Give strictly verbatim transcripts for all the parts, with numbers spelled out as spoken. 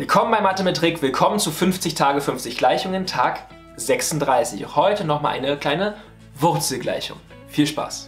Willkommen bei Mathe mit Trick, willkommen zu fünfzig Tage, fünfzig Gleichungen, Tag sechsunddreißig. Heute nochmal eine kleine Wurzelgleichung. Viel Spaß!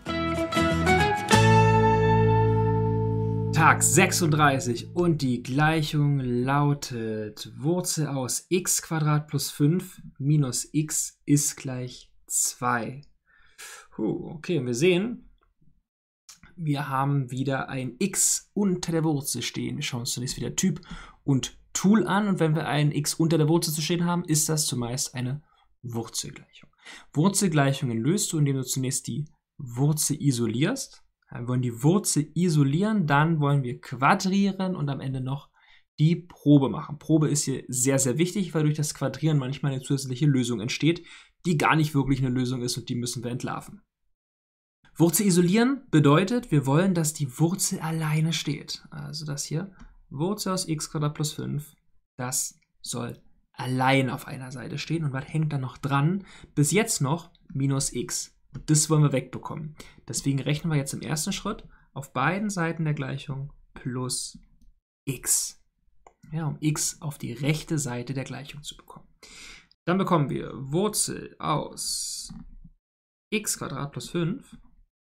Tag sechsunddreißig und die Gleichung lautet Wurzel aus x plus fünf minus x ist gleich zwei. Puh, okay, wir sehen, wir haben wieder ein x unter der Wurzel stehen. Wir schauen uns zunächst wieder Typ und Tool an und wenn wir ein x unter der Wurzel zu stehen haben, ist das zumeist eine Wurzelgleichung. Wurzelgleichungen löst du, indem du zunächst die Wurzel isolierst. Wir wollen die Wurzel isolieren, dann wollen wir quadrieren und am Ende noch die Probe machen. Probe ist hier sehr, sehr wichtig, weil durch das Quadrieren manchmal eine zusätzliche Lösung entsteht, die gar nicht wirklich eine Lösung ist und die müssen wir entlarven. Wurzel isolieren bedeutet, wir wollen, dass die Wurzel alleine steht. Also das hier, Wurzel aus x plus fünf, das soll allein auf einer Seite stehen. Und was hängt da noch dran? Bis jetzt noch minus x. Und das wollen wir wegbekommen. Deswegen rechnen wir jetzt im ersten Schritt auf beiden Seiten der Gleichung plus x. Ja, um x auf die rechte Seite der Gleichung zu bekommen. Dann bekommen wir Wurzel aus x plus fünf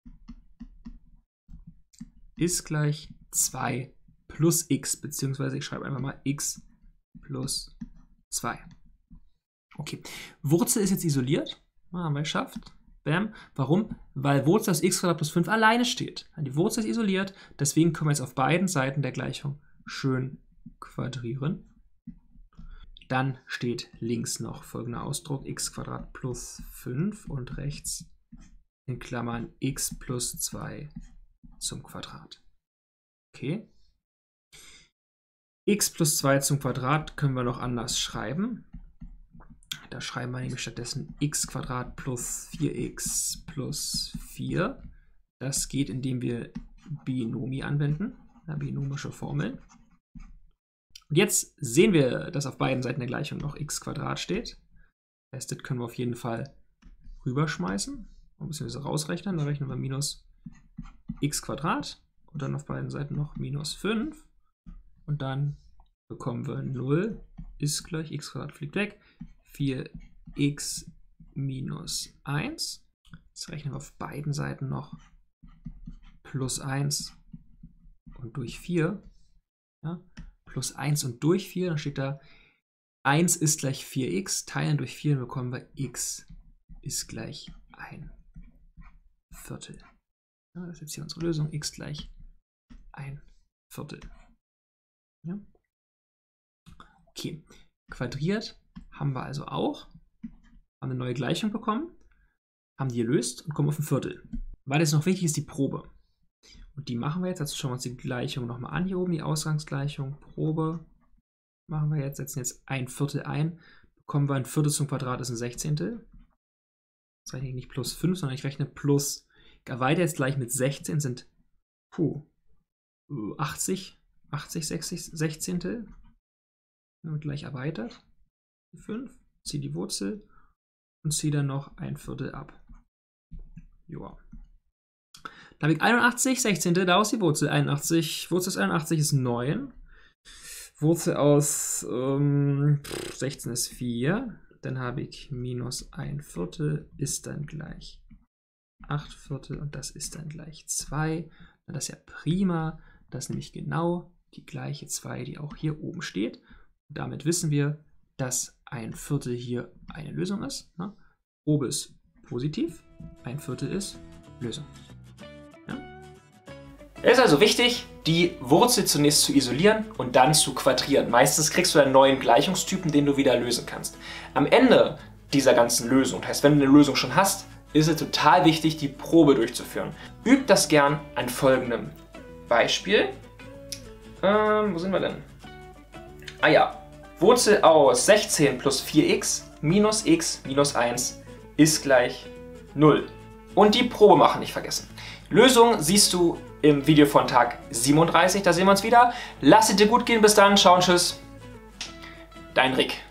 ist gleich zwei plus x, beziehungsweise ich schreibe einfach mal x plus zwei. Okay, Wurzel ist jetzt isoliert. Haben wir geschafft. Bam. Warum? Weil Wurzel aus x plus fünf alleine steht. Die Wurzel ist isoliert, deswegen können wir jetzt auf beiden Seiten der Gleichung schön quadrieren. Dann steht links noch folgender Ausdruck, x plus fünf und rechts in Klammern x plus zwei zum Quadrat. Okay. X plus zwei zum Quadrat können wir noch anders schreiben. Da schreiben wir nämlich stattdessen x plus vier x plus vier. Das geht, indem wir Binomi anwenden, ja, binomische Formeln. Und jetzt sehen wir, dass auf beiden Seiten der Gleichung noch x steht. Das heißt, das können wir auf jeden Fall rüberschmeißen. Beziehungsweise rausrechnen. Da rechnen wir minus x und dann auf beiden Seiten noch minus fünf. Und dann bekommen wir null ist gleich x fliegt weg. vier x minus eins. Jetzt rechnen wir auf beiden Seiten noch plus eins und durch vier. Ja, plus eins und durch vier, dann steht da eins ist gleich vier x, teilen durch vier, dann bekommen wir x ist gleich ein Viertel. Ja, das ist jetzt hier unsere Lösung, x gleich ein Viertel. Ja. Okay, quadriert haben wir also auch, haben eine neue Gleichung bekommen, haben die gelöst und kommen auf ein Viertel. Weil das noch wichtig ist, die Probe. Und die machen wir jetzt, dazu schauen wir uns die Gleichung nochmal an, hier oben die Ausgangsgleichung, Probe machen wir jetzt, setzen jetzt ein Viertel ein, bekommen wir ein Viertel zum Quadrat, ist ein Sechzehntel. Jetzt rechne ich nicht plus fünf, sondern ich rechne plus, ich erweitere jetzt gleich mit sechzehn, sind puh, achtzig, achtzig, sechzig, Sechzehntel. Und gleich erweitert. fünf, ziehe die Wurzel und ziehe dann noch ein Viertel ab. Joa. Dann habe ich einundachtzig, Sechzehntel, daraus die Wurzel. einundachtzig, Wurzel aus einundachtzig ist neun. Wurzel aus ähm, sechzehn ist vier. Dann habe ich minus ein Viertel ist dann gleich acht Viertel und das ist dann gleich zwei. Das ist ja prima. Das ist nämlich genau die gleiche zwei, die auch hier oben steht. Und damit wissen wir, dass ein Viertel hier eine Lösung ist. Ne? Probe ist positiv, ein Viertel ist Lösung. Ja? Es ist also wichtig, die Wurzel zunächst zu isolieren und dann zu quadrieren. Meistens kriegst du einen neuen Gleichungstypen, den du wieder lösen kannst. Am Ende dieser ganzen Lösung, das heißt, wenn du eine Lösung schon hast, ist es total wichtig, die Probe durchzuführen. Übt das gern an folgendem Beispiel. Ähm, wo sind wir denn? Ah ja, Wurzel aus sechzehn plus vier x minus x minus eins ist gleich null. Und die Probe machen nicht vergessen. Lösung siehst du im Video von Tag siebenunddreißig, da sehen wir uns wieder. Lass es dir gut gehen, bis dann, ciao und tschüss. Dein Rick.